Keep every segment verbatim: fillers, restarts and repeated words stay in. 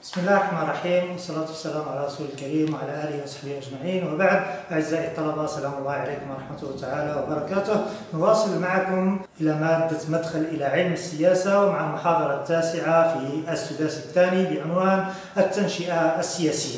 بسم الله الرحمن الرحيم، والصلاة والسلام على رسول الكريم وعلى آله وصحبه أجمعين، وبعد. أعزائي الطلبة، سلام الله عليكم ورحمة الله تعالى وبركاته. نواصل معكم إلى مادة مدخل إلى علم السياسة، ومع المحاضرة التاسعة في السداس الثاني بعنوان التنشئة السياسية.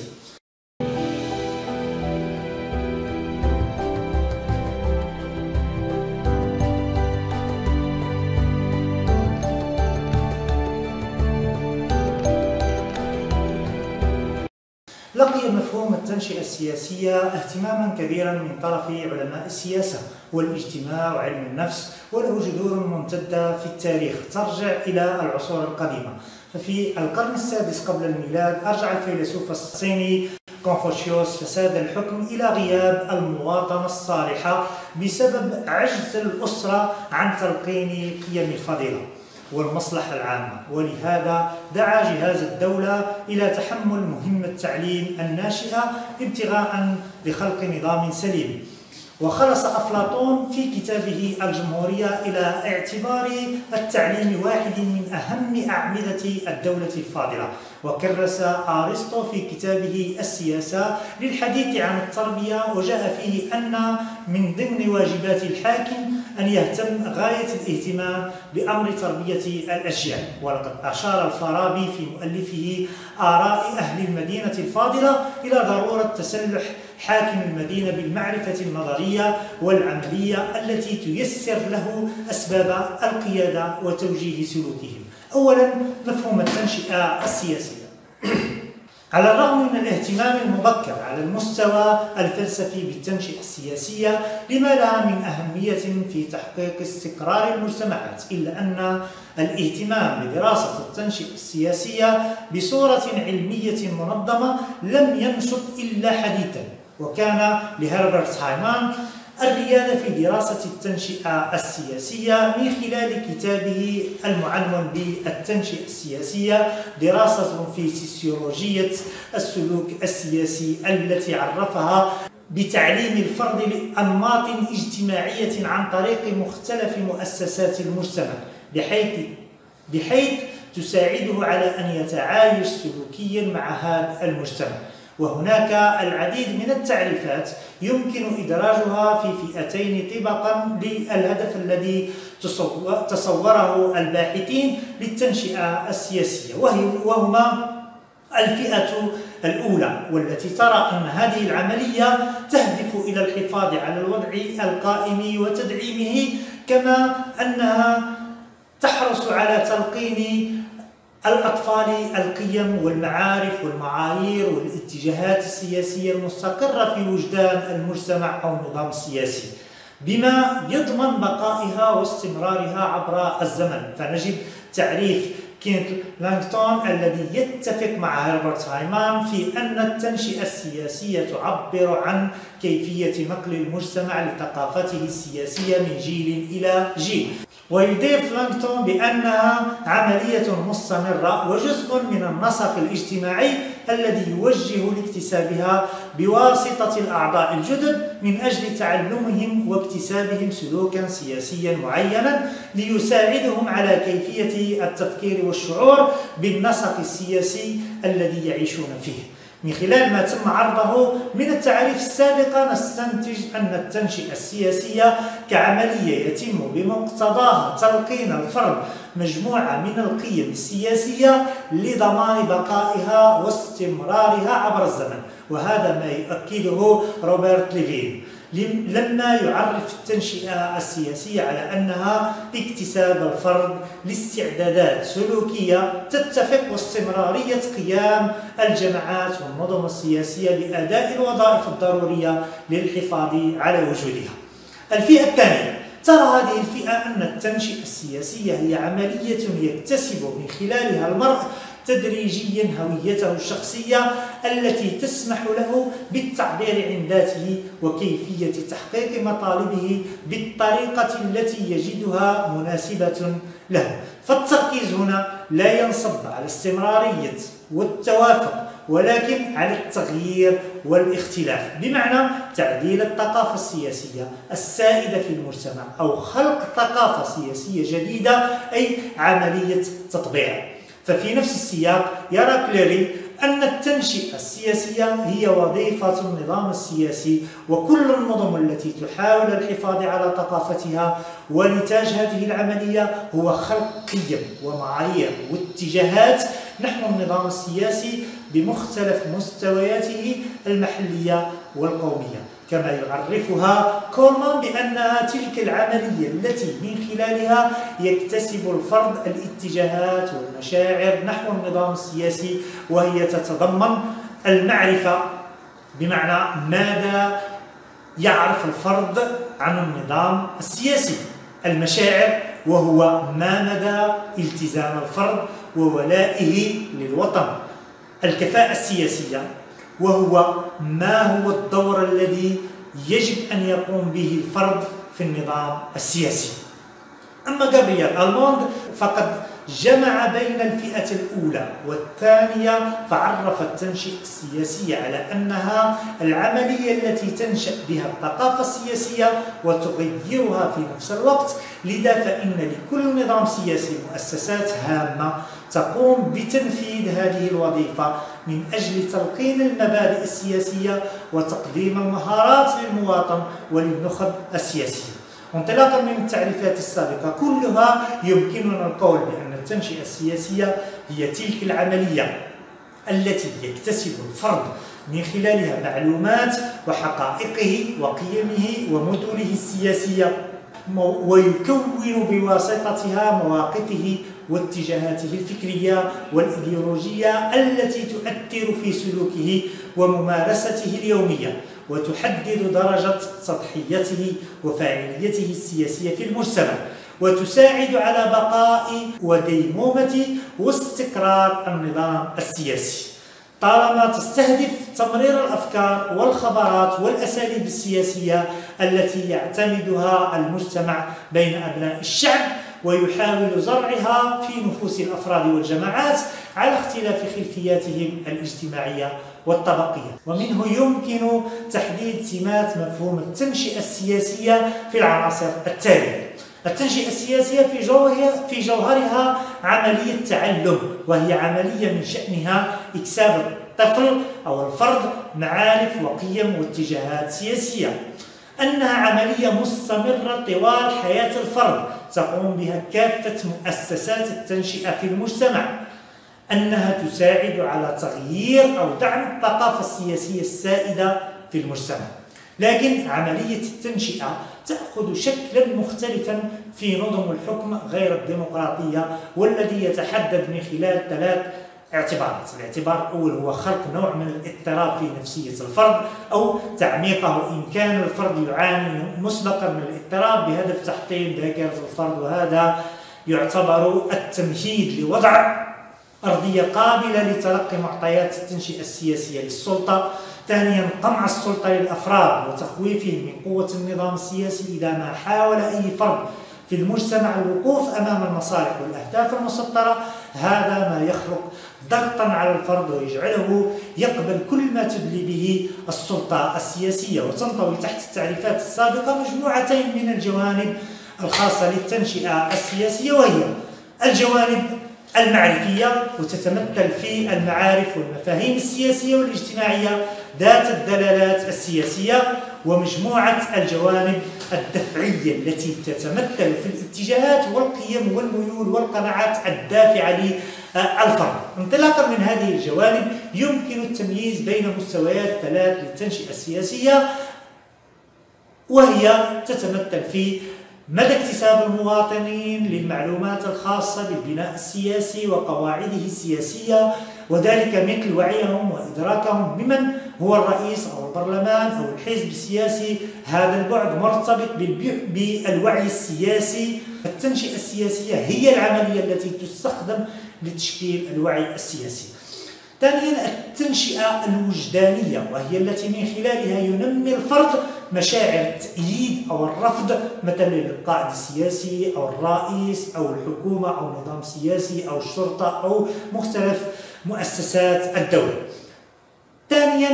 لقي مفهوم التنشئة السياسية اهتماما كبيرا من طرف علماء السياسة والاجتماع وعلم النفس، وله جذور ممتدة في التاريخ ترجع إلى العصور القديمة. ففي القرن السادس قبل الميلاد أرجع الفيلسوف الصيني كونفوشيوس فساد الحكم إلى غياب المواطنة الصالحة بسبب عجز الأسرة عن تلقين قيم الفضيلة والمصلحة العامة، ولهذا دعا جهاز الدولة إلى تحمل مهمة تعليم الناشئة ابتغاء لخلق نظام سليم. وخلص أفلاطون في كتابه الجمهورية إلى اعتبار التعليم واحد من أهم أعمدة الدولة الفاضلة. وكرس أرسطو في كتابه السياسة للحديث عن التربية، وجاء فيه أن من ضمن واجبات الحاكم أن يهتم غاية الاهتمام بأمر تربية الأجيال. ولقد أشار الفارابي في مؤلفه آراء أهل المدينة الفاضلة إلى ضرورة تسلح حاكم المدينة بالمعرفة النظرية والعملية التي تيسر له أسباب القيادة وتوجيه سلوكهم. أولا، مفهوم التنشئة السياسية. على الرغم من الاهتمام المبكر على المستوى الفلسفي بالتنشئة السياسية لما لها من أهمية في تحقيق استقرار المجتمعات، إلا أن الاهتمام بدراسة التنشئة السياسية بصورة علمية منظمة لم ينشط إلا حديثا. وكان لهربرت هايمان الريادة في دراسة التنشئة السياسية من خلال كتابه المعنون بالتنشئة السياسية، دراسة في سيسيولوجية السلوك السياسي، التي عرفها بتعليم الفرد لأنماط اجتماعية عن طريق مختلف مؤسسات المجتمع، بحيث بحيث تساعده على أن يتعايش سلوكيا مع هذا المجتمع. وهناك العديد من التعريفات يمكن إدراجها في فئتين طبقا للهدف الذي تصوره الباحثين للتنشئة السياسية، وهما الفئة الأولى، والتي ترى أن هذه العملية تهدف إلى الحفاظ على الوضع القائم وتدعيمه، كما أنها تحرص على تلقين الأطفال القيم والمعارف والمعايير والاتجاهات السياسية المستقرة في وجدان المجتمع أو النظام السياسي، بما يضمن بقائها واستمرارها عبر الزمن. فنجد تعريف كينت لانغتون الذي يتفق مع هربرت هايمان في أن التنشئة السياسية تعبر عن كيفية نقل المجتمع لثقافته السياسية من جيل إلى جيل. ويضيف لانغتون بأنها عملية مستمرة وجزء من النسق الاجتماعي الذي يوجه لاكتسابها بواسطة الأعضاء الجدد من أجل تعلمهم واكتسابهم سلوكا سياسيا معينا ليساعدهم على كيفية التفكير والشعور بالنسق السياسي الذي يعيشون فيه. من خلال ما تم عرضه من التعريف السابقة نستنتج أن التنشئة السياسية كعملية يتم بمقتضاها تلقين الفرد مجموعة من القيم السياسية لضمان بقائها واستمرارها عبر الزمن. وهذا ما يؤكده روبرت ليفين لما يعرف التنشئة السياسية على أنها اكتساب الفرد لاستعدادات سلوكية تتفق واستمرارية قيام الجماعات والنظم السياسية بأداء الوظائف الضرورية للحفاظ على وجودها. الفئة الثانية ترى هذه الفئة أن التنشئة السياسية هي عملية يكتسب من خلالها المرء تدريجيا هويته الشخصية التي تسمح له بالتعبير عن ذاته وكيفية تحقيق مطالبه بالطريقة التي يجدها مناسبة له. فالتركيز هنا لا ينصب على استمرارية والتوافق، ولكن على التغيير والاختلاف، بمعنى تعديل الثقافة السياسية السائدة في المجتمع أو خلق ثقافة سياسية جديدة، أي عملية تطبيع. ففي نفس السياق يرى كليري أن التنشئة السياسية هي وظيفة النظام السياسي، وكل النظم التي تحاول الحفاظ على ثقافتها ونتاج هذه العملية هو خلق قيم ومعايير واتجاهات نحو النظام السياسي بمختلف مستوياته المحلية والقومية، كما يعرفها كولمان بأنها تلك العملية التي من خلالها يكتسب الفرد الاتجاهات والمشاعر نحو النظام السياسي، وهي تتضمن المعرفة بمعنى ماذا يعرف الفرد عن النظام السياسي، المشاعر وهو ما مدى التزام الفرد وولائه للوطن، الكفاءة السياسية وهو ما هو الدور الذي يجب أن يقوم به الفرد في النظام السياسي. أما غابرييل ألموند فقد جمع بين الفئة الأولى والثانية، فعرف التنشئة السياسية على أنها العملية التي تنشأ بها الثقافة السياسية وتغيرها في نفس الوقت، لذا فإن لكل نظام سياسي مؤسسات هامة تقوم بتنفيذ هذه الوظيفة من أجل تلقين المبادئ السياسية وتقديم المهارات للمواطن وللنخب السياسية. انطلاقا من التعريفات السابقة كلها يمكننا القول بأن التنشئة السياسية هي تلك العملية التي يكتسب الفرد من خلالها معلومات وحقائقه وقيمه ومدنه السياسية، ويكون بواسطتها مواقفه واتجاهاته الفكرية والإيديولوجية التي تؤثر في سلوكه وممارسته اليومية، وتحدد درجة تضحيته وفاعليته السياسية في المجتمع، وتساعد على بقاء وديمومة واستقرار النظام السياسي، طالما تستهدف تمرير الأفكار والخبرات والأساليب السياسية التي يعتمدها المجتمع بين أبناء الشعب، ويحاول زرعها في نفوس الأفراد والجماعات على اختلاف خلفياتهم الاجتماعية والطبقية. ومنه يمكن تحديد سمات مفهوم التنشئة السياسية في العناصر التالية. التنشئة السياسية في جوهرها, في جوهرها عملية تعلم، وهي عملية من شأنها إكساب الطفل أو الفرد معارف وقيم واتجاهات سياسية، أنها عملية مستمرة طوال حياة الفرد تقوم بها كافة مؤسسات التنشئة في المجتمع، أنها تساعد على تغيير أو دعم الثقافة السياسية السائدة في المجتمع. لكن عملية التنشئة تأخذ شكلا مختلفا في نظم الحكم غير الديمقراطية، والذي يتحدد من خلال ثلاث اعتبارات. الاعتبار الأول هو خلق نوع من الاضطراب في نفسية الفرد أو تعميقه إن كان الفرد يعاني مسبقا من الاضطراب بهدف تحطيم ذاكرة الفرد، وهذا يعتبر التمهيد لوضع أرضية قابلة لتلقي معطيات التنشئة السياسية للسلطة. ثانيا قمع السلطة للأفراد وتخويفهم من قوة النظام السياسي إذا ما حاول أي فرد في المجتمع الوقوف أمام المصالح والأهداف المسطرة، هذا ما يخلق ضغطا على الفرد ويجعله يقبل كل ما تدلي به السلطة السياسية. وتنطوي تحت التعريفات السابقة مجموعتين من الجوانب الخاصة للتنشئة السياسية، وهي الجوانب المعرفية، وتتمثل في المعارف والمفاهيم السياسية والاجتماعية ذات الدلالات السياسية، ومجموعة الجوانب الدفعية التي تتمثل في الاتجاهات والقيم والميول والقناعات الدافعة للفرد. انطلاقا من هذه الجوانب يمكن التمييز بين مستويات ثلاث للتنشئة السياسية، وهي تتمثل في مدى اكتساب المواطنين للمعلومات الخاصة بالبناء السياسي وقواعده السياسية، وذلك مثل وعيهم وإدراكهم بمن هو الرئيس أو البرلمان أو الحزب السياسي. هذا البعد مرتبط بالوعي السياسي. التنشئة السياسية هي العملية التي تستخدم لتشكيل الوعي السياسي. ثانيا التنشئة الوجدانية، وهي التي من خلالها ينمي الفرد مشاعر التأييد أو الرفض مثلا للقائد السياسي أو الرئيس أو الحكومة أو نظام سياسي أو الشرطة أو مختلف مؤسسات الدولة. ثانيا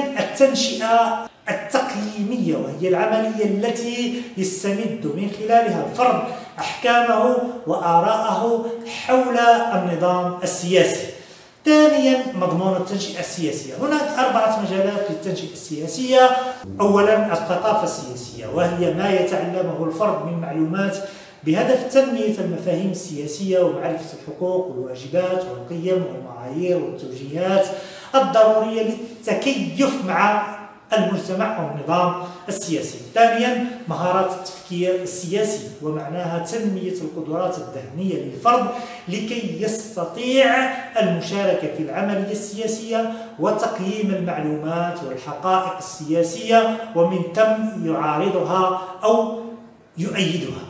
التنشئة التقييمية، وهي العملية التي يستمد من خلالها الفرد أحكامه وآراءه حول النظام السياسي. ثانيا، مضمون التنشئة السياسية. هناك أربعة مجالات للتنشئة السياسية. أولا، الثقافة السياسية، وهي ما يتعلمه الفرد من معلومات بهدف تنمية المفاهيم السياسية ومعرفة الحقوق والواجبات والقيم والمعايير والتوجيهات الضرورية للتكيف مع المجتمع أو النظام السياسي. ثانيا، مهارات التفكير السياسي، ومعناها تنمية القدرات الذهنية للفرد لكي يستطيع المشاركة في العملية السياسية وتقييم المعلومات والحقائق السياسية ومن ثم يعارضها أو يؤيدها.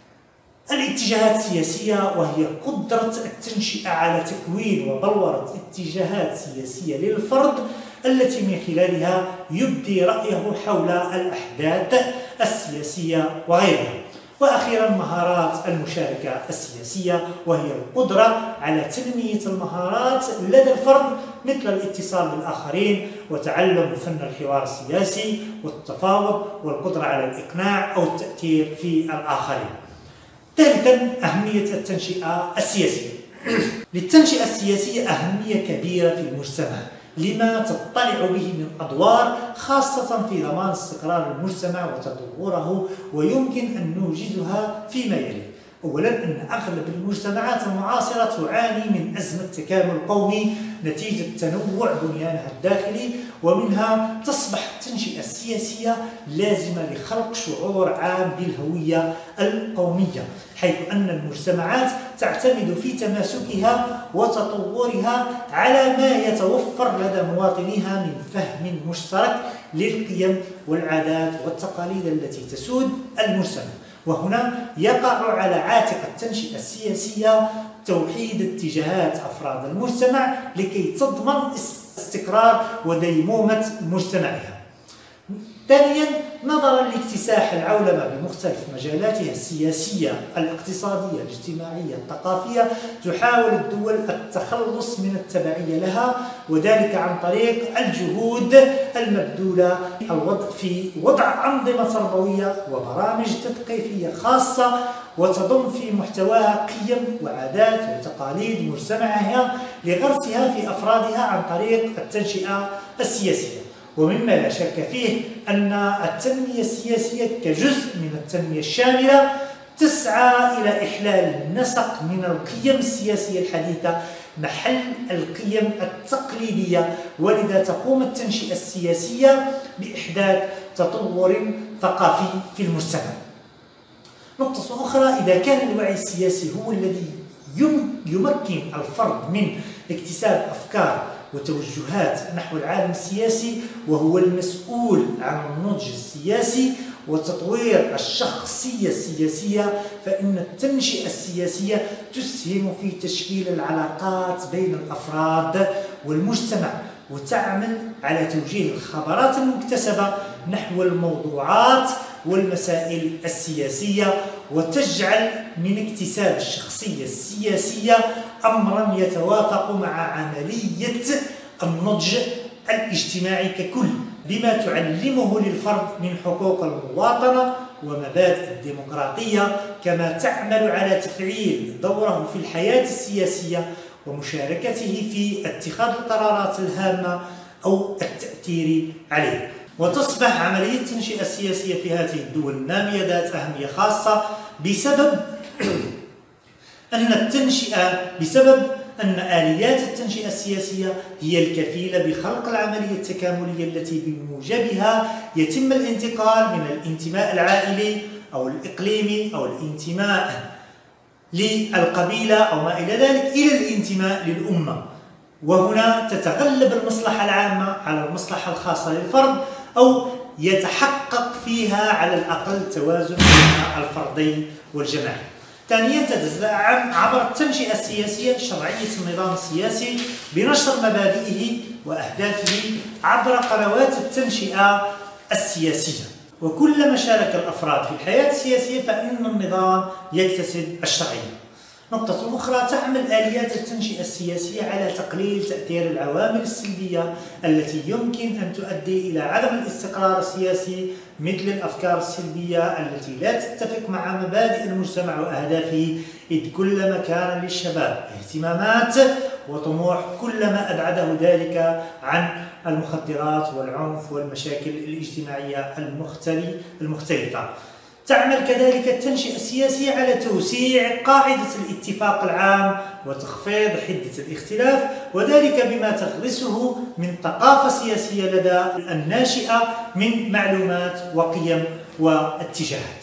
الاتجاهات السياسية، وهي قدرة التنشئة على تكوين وبلورة اتجاهات سياسية للفرد التي من خلالها يبدي رأيه حول الأحداث السياسية وغيرها. وأخيرا، مهارات المشاركة السياسية، وهي القدرة على تنمية المهارات لدى الفرد مثل الاتصال بالآخرين وتعلم فن الحوار السياسي والتفاوض والقدرة على الإقناع أو التأثير في الآخرين. ثالثا، أهمية التنشئة السياسية. للتنشئة السياسية أهمية كبيرة في المجتمع لما تطلع به من أدوار، خاصة في ضمان استقرار المجتمع وتطوره، ويمكن أن نوجزها فيما يلي. أولا، أن أغلب المجتمعات المعاصرة تعاني من أزمة تكامل قومي نتيجة تنوع بنيانها الداخلي، ومنها تصبح التنشئة السياسية لازمة لخلق شعور عام بالهوية القومية، حيث أن المجتمعات تعتمد في تماسكها وتطورها على ما يتوفر لدى مواطنيها من فهم مشترك للقيم والعادات والتقاليد التي تسود المجتمع. وهنا يقع على عاتق التنشئة السياسية توحيد اتجاهات أفراد المجتمع لكي تضمن استقرار وديمومة مجتمعها. ثانيا، نظرا لاكتساح العولمة بمختلف مجالاتها السياسية، الاقتصادية، الاجتماعية، الثقافية، تحاول الدول التخلص من التبعية لها، وذلك عن طريق الجهود المبذولة في وضع أنظمة تربوية وبرامج تثقيفية خاصة وتضم في محتواها قيم وعادات وتقاليد مجتمعها لغرسها في أفرادها عن طريق التنشئة السياسية. ومما لا شك فيه أن التنمية السياسية كجزء من التنمية الشاملة تسعى إلى إحلال النسق من القيم السياسية الحديثة محل القيم التقليدية، ولذا تقوم التنشئة السياسية بإحداث تطور ثقافي في المجتمع. نقطة أخرى، إذا كان الوعي السياسي هو الذي يمكن الفرد من اكتساب أفكار وتوجهات نحو العالم السياسي، وهو المسؤول عن النضج السياسي وتطوير الشخصية السياسية، فإن التنشئة السياسية تسهم في تشكيل العلاقات بين الأفراد والمجتمع، وتعمل على توجيه الخبرات المكتسبة نحو الموضوعات والمسائل السياسية، وتجعل من اكتساب الشخصية السياسية أمرا يتوافق مع عملية النضج الاجتماعي ككل، بما تعلمه للفرد من حقوق المواطنة ومبادئ الديمقراطية، كما تعمل على تفعيل دوره في الحياة السياسية ومشاركته في اتخاذ القرارات الهامة أو التأثير عليه. وتصبح عملية التنشئة السياسية في هذه الدول النامية ذات أهمية خاصة بسبب أن التنشئة بسبب أن آليات التنشئة السياسية هي الكفيلة بخلق العملية التكاملية التي بموجبها يتم الانتقال من الانتماء العائلي أو الإقليمي أو الانتماء للقبيلة أو ما إلى ذلك إلى الانتماء للأمة، وهنا تتغلب المصلحة العامة على المصلحة الخاصة للفرد، أو يتحقق فيها على الأقل توازن بين الفردي والجماعي. ثانيا، تتدعم عبر التنشئة السياسية شرعية النظام السياسي بنشر مبادئه وأهدافه عبر قنوات التنشئة السياسية، وكلما شارك الأفراد في الحياة السياسية فإن النظام يكتسب الشرعية. نقطة أخرى، تعمل آليات التنشئة السياسية على تقليل تأثير العوامل السلبية التي يمكن أن تؤدي إلى عدم الاستقرار السياسي، مثل الأفكار السلبية التي لا تتفق مع مبادئ المجتمع وأهدافه، إذ كلما كان للشباب اهتمامات وطموح كلما أبعده ذلك عن المخدرات والعنف والمشاكل الاجتماعية المختلفة. تعمل كذلك التنشئة السياسية على توسيع قاعدة الاتفاق العام وتخفيض حدة الاختلاف، وذلك بما تغرسه من ثقافة سياسية لدى الناشئة من معلومات وقيم واتجاهات،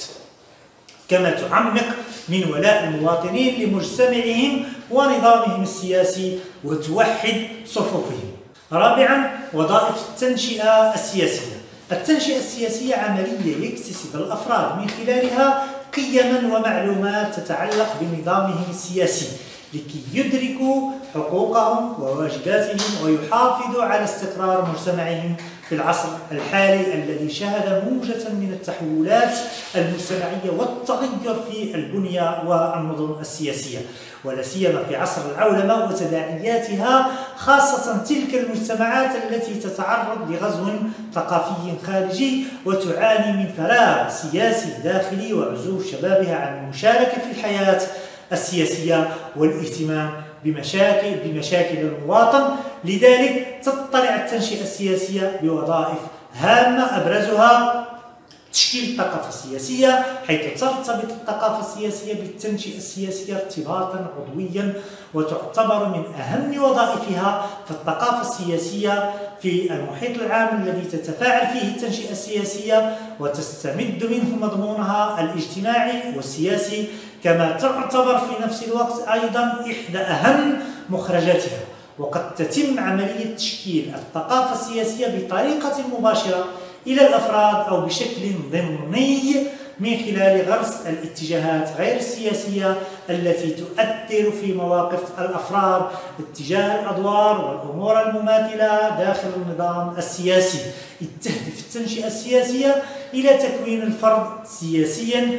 كما تعمق من ولاء المواطنين لمجتمعهم ونظامهم السياسي وتوحد صفوفهم. رابعا، وظائف التنشئة السياسية. التنشئة السياسية عملية يكتسب الأفراد من خلالها قيما ومعلومات تتعلق بنظامهم السياسي لكي يدركوا حقوقهم وواجباتهم ويحافظوا على استقرار مجتمعهم في العصر الحالي الذي شهد موجة من التحولات المجتمعية والتغير في البنية والنظم السياسية، ولا سيما في عصر العولمة وتداعياتها، خاصة تلك المجتمعات التي تتعرض لغزو ثقافي خارجي وتعاني من فراغ سياسي داخلي وعزوف شبابها عن المشاركة في الحياة السياسية والاهتمام بمشاكل بمشاكل المواطن. لذلك تطلع التنشئة السياسية بوظائف هامة أبرزها تشكيل الثقافة السياسية، حيث ترتبط الثقافة السياسية بالتنشئة السياسية ارتباطا عضويا، وتعتبر من أهم وظائفها. فالثقافة السياسية في المحيط العام الذي تتفاعل فيه التنشئة السياسية وتستمد منه مضمونها الاجتماعي والسياسي، كما تعتبر في نفس الوقت أيضا إحدى أهم مخرجاتها. وقد تتم عملية تشكيل الثقافة السياسية بطريقة مباشرة إلى الأفراد أو بشكل ضمني من خلال غرس الاتجاهات غير السياسية التي تؤثر في مواقف الأفراد اتجاه الأدوار والأمور المماثلة داخل النظام السياسي، إذ تهدف التنشئة السياسية إلى تكوين الفرد سياسيا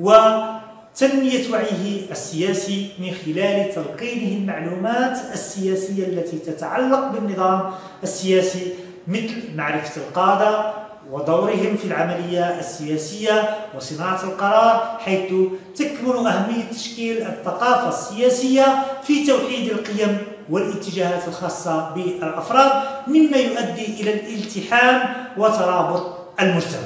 وتنمية وعيه السياسي من خلال تلقينه المعلومات السياسية التي تتعلق بالنظام السياسي، مثل معرفة القادة ودورهم في العملية السياسية وصناعة القرار، حيث تكمن أهمية تشكيل الثقافة السياسية في توحيد القيم والاتجاهات الخاصة بالأفراد، مما يؤدي إلى الالتحام وترابط المجتمع.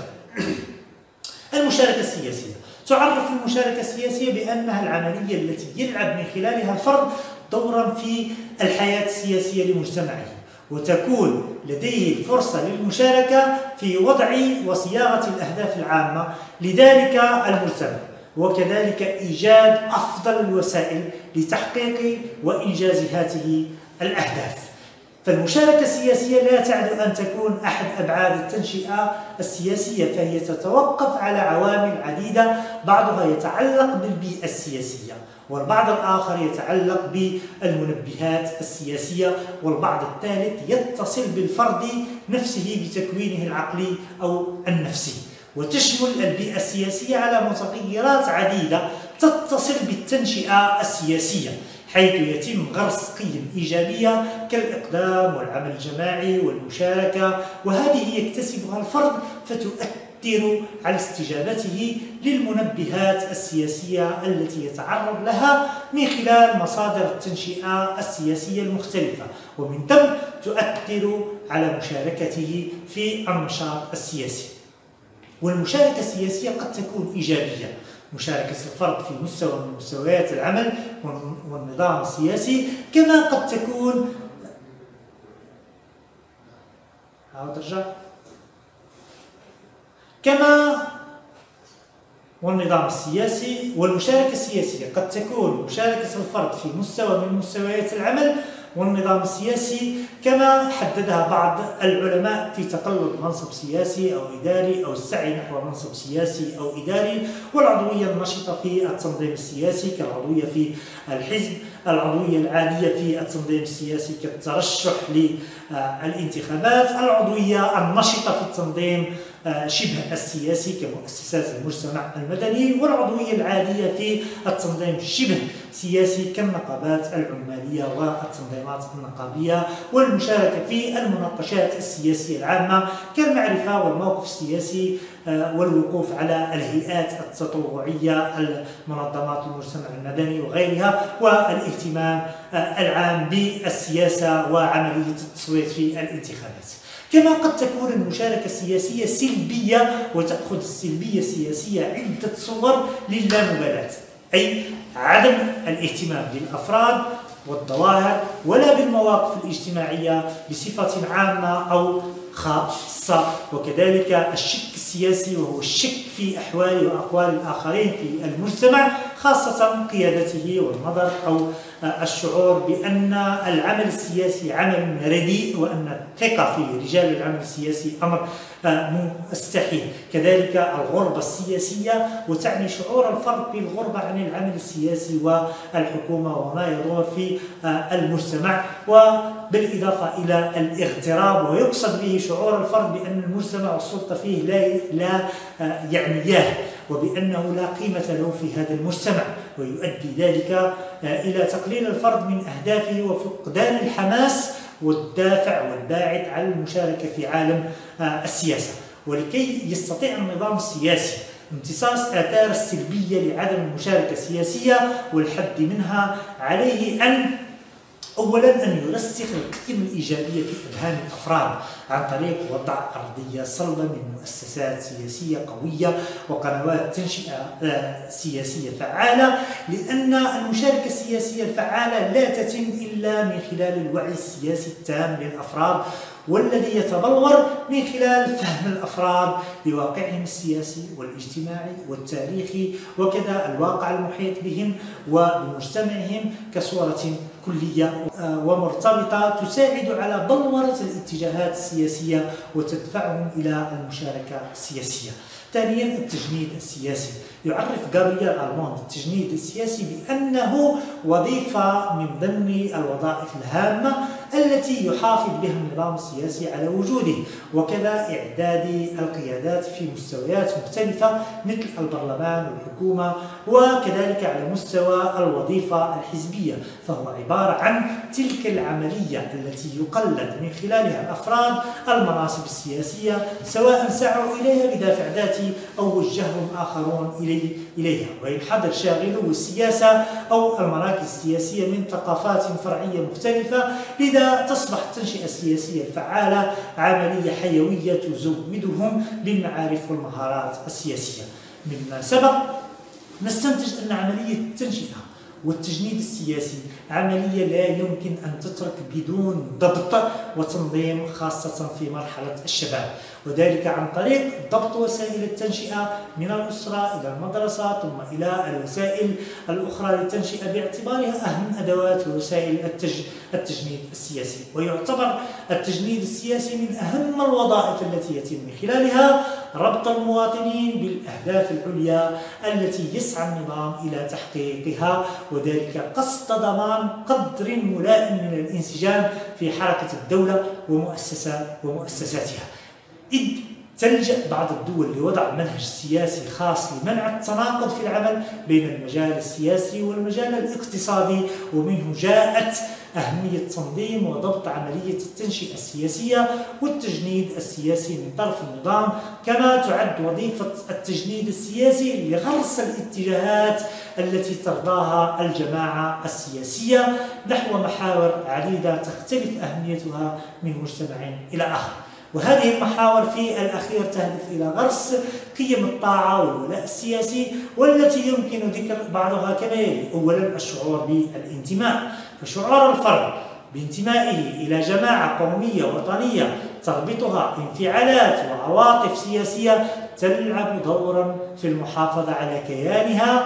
المشاركة السياسية. تعرف المشاركة السياسية بأنها العملية التي يلعب من خلالها الفرد دورا في الحياة السياسية لمجتمعه، وتكون لديه الفرصة للمشاركة في وضع وصياغة الأهداف العامة لذلك المجتمع، وكذلك إيجاد أفضل الوسائل لتحقيق وإنجاز هذه الأهداف. فالمشاركة السياسية لا تعد أن تكون أحد أبعاد التنشئة السياسية، فهي تتوقف على عوامل عديدة، بعضها يتعلق بالبيئة السياسية، والبعض الآخر يتعلق بالمنبهات السياسية، والبعض الثالث يتصل بالفرد نفسه بتكوينه العقلي أو النفسي. وتشمل البيئة السياسية على متغيرات عديدة تتصل بالتنشئة السياسية، حيث يتم غرس قيم إيجابية كالإقدام والعمل الجماعي والمشاركة، وهذه يكتسبها الفرد فتؤثر على استجابته للمنبهات السياسية التي يتعرض لها من خلال مصادر التنشئة السياسية المختلفة، ومن ثم تؤثر على مشاركته في النشاط السياسي. والمشاركة السياسية قد تكون إيجابية، مشاركة الفرد في مستوى من مستويات العمل والنظام السياسي، كما قد تكون عاود رجع كما والنظام السياسي. والمشاركة السياسية قد تكون مشاركة الفرد في مستوى من مستويات العمل والنظام السياسي، كما حددها بعض العلماء في تقلد منصب سياسي أو إداري، أو السعي نحو منصب سياسي أو إداري، والعضوية النشطة في التنظيم السياسي كالعضوية في الحزب، العضوية العادية في التنظيم السياسي كالترشح للانتخابات، العضوية النشطة في التنظيم شبه السياسي كمؤسسات المجتمع المدني، والعضوية العادية في التنظيم شبه سياسي كالنقابات العمالية والتنظيمات النقابية، والمشاركة في المناقشات السياسية العامة كالمعرفة والموقف السياسي والوقوف على الهيئات التطوعية المنظمات المجتمع المدني وغيرها، والاهتمام العام بالسياسة وعملية التصويت في الانتخابات. كما قد تكون المشاركة السياسية سلبية، وتأخذ السلبية السياسية عدة صور للامبالاة، أي عدم الاهتمام بالأفراد والظواهر ولا بالمواقف الاجتماعية بصفة عامة أو خاصة، وكذلك الشك السياسي وهو الشك في أحوال وأقوال الآخرين في المجتمع، خاصة قيادته والنظر أو الشعور بأن العمل السياسي عمل رديء، وأن الثقة في رجال العمل السياسي أمر مستحيل. كذلك الغربة السياسية، وتعني شعور الفرد بالغربة عن العمل السياسي والحكومة وما يدور في المجتمع، وبالإضافة إلى الاغتراب، ويقصد به شعور الفرد بأن المجتمع والسلطة فيه لا لا يعنياه، وبأنه لا قيمة له في هذا المجتمع، ويؤدي ذلك إلى تقليل الفرد من أهدافه وفقدان الحماس والدافع والباعث على المشاركة في عالم السياسة. ولكي يستطيع النظام السياسي امتصاص آثار السلبية لعدم المشاركة السياسية والحد منها، عليه أن أولا أن يرسخ القيم الإيجابية في أذهان الأفراد عن طريق وضع أرضية صلبة من مؤسسات سياسية قوية وقنوات تنشئة سياسية فعالة، لأن المشاركة السياسية الفعالة لا تتم إلا من خلال الوعي السياسي التام للأفراد، والذي يتبلور من خلال فهم الأفراد لواقعهم السياسي والاجتماعي والتاريخي، وكذا الواقع المحيط بهم وبمجتمعهم كصورة كلية ومرتبطة تساعد على بلورة الاتجاهات السياسية وتدفعهم إلى المشاركة السياسية. ثانيا التجنيد السياسي. يعرف غابرييل أرموند التجنيد السياسي بأنه وظيفة من ضمن الوظائف الهامة التي يحافظ بها النظام السياسي على وجوده، وكذا إعداد القيادات في مستويات مختلفة مثل البرلمان والحكومة، وكذلك على مستوى الوظيفة الحزبية، فهو عبارة عن تلك العملية التي يقلد من خلالها الأفراد المناصب السياسية، سواء سعوا إليها بدافع ذاتي أو وجههم آخرون إليها، وينحدر شاغلو السياسة أو المراكز السياسية من ثقافات فرعية مختلفة. لذا تصبح التنشئة السياسية الفعالة عملية حيوية تزودهم بالمعارف والمهارات السياسية. مما سبق نستنتج أن عملية التنشئة والتجنيد السياسي عملية لا يمكن أن تترك بدون ضبط وتنظيم، خاصة في مرحلة الشباب، وذلك عن طريق ضبط وسائل التنشئة من الأسرة إلى المدرسة ثم إلى الوسائل الأخرى للتنشئة باعتبارها أهم أدوات ووسائل التجنيد السياسي. ويعتبر التجنيد السياسي من أهم الوظائف التي يتم من خلالها ربط المواطنين بالأهداف العليا التي يسعى النظام إلى تحقيقها، وذلك قصد ضمان قدر ملائم من الانسجام في حركة الدولة ومؤسسات ومؤسساتها، إذ تلجأ بعض الدول لوضع منهج سياسي خاص لمنع التناقض في العمل بين المجال السياسي والمجال الاقتصادي، ومنه جاءت أهمية تنظيم وضبط عملية التنشئة السياسية والتجنيد السياسي من طرف النظام، كما تعد وظيفة التجنيد السياسي لغرس الاتجاهات التي ترضاها الجماعة السياسية نحو محاور عديدة تختلف أهميتها من مجتمع إلى آخر. وهذه المحاور في الأخير تهدف إلى غرس قيم الطاعة والولاء السياسي، والتي يمكن ذكر بعضها كما يلي. أولا الشعور بالانتماء، فشعور الفرد بانتمائه إلى جماعة قومية وطنية تربطها انفعالات وعواطف سياسية تلعب دورا في المحافظة على كيانها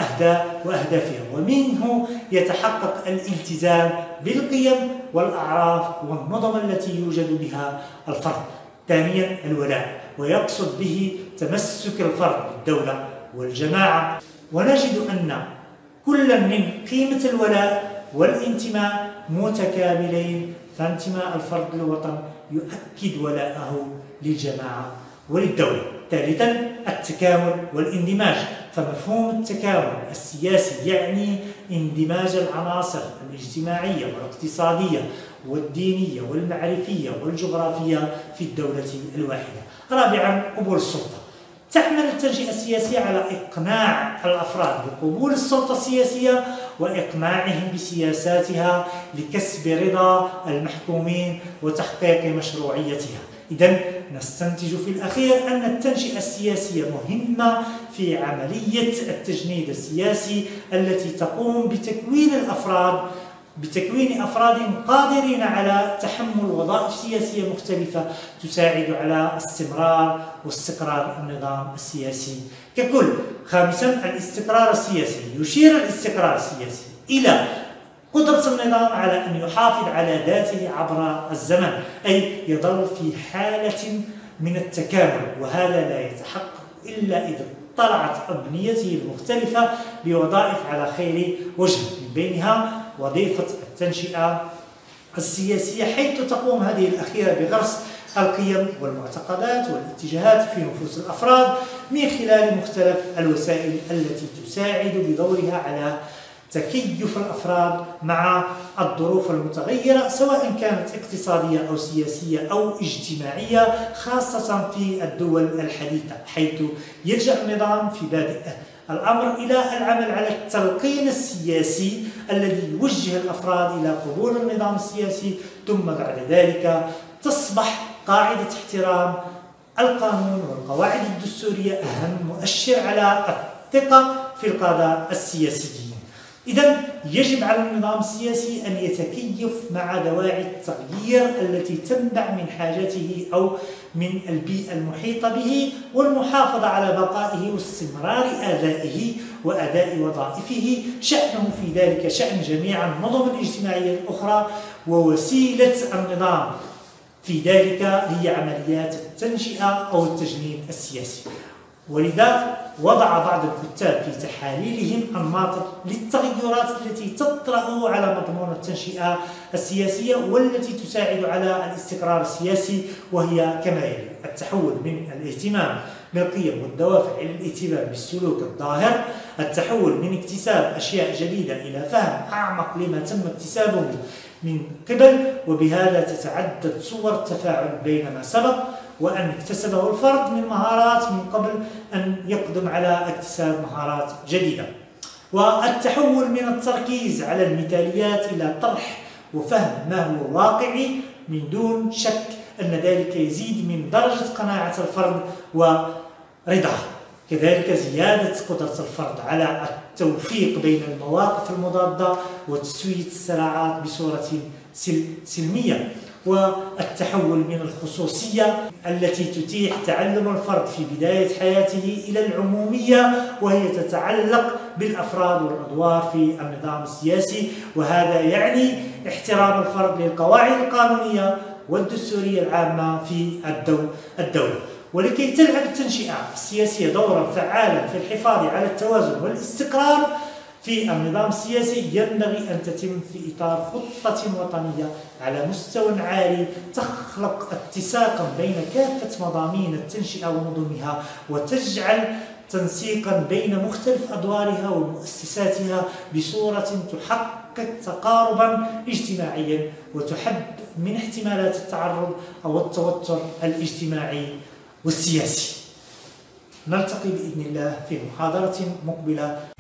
وأهدافها، ومنه يتحقق الالتزام بالقيم والأعراف والنظم التي يوجد بها الفرد. ثانيا الولاء، ويقصد به تمسك الفرد بالدولة والجماعة، ونجد أن كل من قيمة الولاء والانتماء متكاملين، فانتماء الفرد للوطن يؤكد ولاءه للجماعة وللدولة. ثالثا التكامل والاندماج، فمفهوم التكامل السياسي يعني اندماج العناصر الاجتماعية والاقتصادية والدينية والمعرفية والجغرافية في الدولة الواحدة. رابعا قبول السلطة، تعمل التنشئة السياسية على إقناع الأفراد بقبول السلطة السياسية وإقناعهم بسياساتها لكسب رضا المحكومين وتحقيق مشروعيتها. إذن نستنتج في الأخير أن التنشئة السياسية مهمة في عملية التجنيد السياسي التي تقوم بتكوين الأفراد بتكوين أفراد قادرين على تحمل وظائف سياسية مختلفة تساعد على استمرار واستقرار النظام السياسي ككل. خامسا الاستقرار السياسي، يشير الاستقرار السياسي إلى قدرة النظام على أن يحافظ على ذاته عبر الزمن، أي يظل في حالة من التكامل، وهذا لا يتحقق إلا إذا اطلعت أبنيته المختلفة بوظائف على خير وجه، من بينها وظيفة التنشئة السياسية، حيث تقوم هذه الأخيرة بغرس القيم والمعتقدات والاتجاهات في نفوس الأفراد من خلال مختلف الوسائل التي تساعد بدورها على تكيف الأفراد مع الظروف المتغيرة سواء كانت اقتصادية أو سياسية أو اجتماعية، خاصة في الدول الحديثة، حيث يلجأ النظام في بادئ الأمر إلى العمل على التلقين السياسي الذي يوجه الأفراد إلى قبول النظام السياسي، ثم بعد ذلك تصبح قاعدة احترام القانون والقواعد الدستورية أهم مؤشر على الثقة في القادة السياسيين. إذن يجب على النظام السياسي أن يتكيف مع دواعي التغيير التي تنبع من حاجته أو من البيئة المحيطة به، والمحافظة على بقائه واستمرار أدائه وأداء وظائفه، شأنه في ذلك شأن جميع النظم الاجتماعية الأخرى، ووسيلة النظام في ذلك هي عمليات التنشئة أو التجنيد السياسي. ولذا وضع بعض الكتاب في تحاليلهم أنماط للتغيرات التي تطرأ على مضمون التنشئة السياسية والتي تساعد على الاستقرار السياسي، وهي كما يلي: التحول من الاهتمام بالقيم والدوافع إلى الاهتمام بالسلوك الظاهر، التحول من اكتساب أشياء جديدة إلى فهم أعمق لما تم اكتسابه من قبل، وبهذا تتعدد صور التفاعل بين ما سبق وأن اكتسبه الفرد من مهارات من قبل أن يقدم على اكتساب مهارات جديدة. والتحول من التركيز على المثاليات إلى طرح وفهم ما هو واقعي، من دون شك أن ذلك يزيد من درجة قناعة الفرد ورضاه. كذلك زيادة قدرة الفرد على التوفيق بين المواقف المضادة وتسوية الصراعات بصورة سلمية، والتحول من الخصوصية التي تتيح تعلم الفرد في بداية حياته إلى العمومية، وهي تتعلق بالأفراد والأدوار في النظام السياسي، وهذا يعني احترام الفرد للقواعد القانونية والدستورية العامة في الدولة. ولكي تلعب التنشئة السياسية دورا فعالا في الحفاظ على التوازن والاستقرار في النظام السياسي، ينبغي أن تتم في إطار خطة وطنية على مستوى عالي تخلق اتساقا بين كافة مضامين التنشئة ونظمها، وتجعل تنسيقا بين مختلف أدوارها ومؤسساتها بصورة تحقق تقاربا اجتماعيا وتحد من احتمالات التعرض أو التوتر الاجتماعي والسياسي. نلتقي بإذن الله في محاضرة مقبلة.